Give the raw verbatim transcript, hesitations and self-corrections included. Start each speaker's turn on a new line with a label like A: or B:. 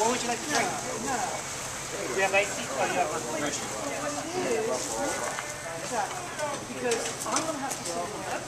A: What would you like to drink?
B: No, no.
A: Do you have iced tea? Oh, you have refreshment.
B: What it is, because I'm going to have to sit